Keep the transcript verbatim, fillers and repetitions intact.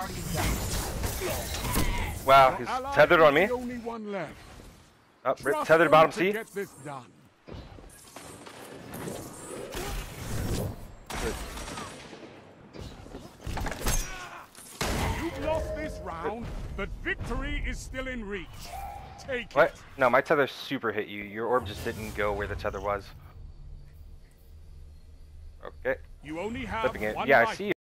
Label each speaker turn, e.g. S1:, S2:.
S1: Wow, he's tethered on me. Oh, tethered bottom C.
S2: Good. You've lost this round, but victory is still in reach. Take
S1: what?
S2: it.
S1: No, my tether super hit you. Your orb just didn't go where the tether was. Okay.
S2: You only have
S1: Flipping it.
S2: one
S1: Yeah, I
S2: life.
S1: see you.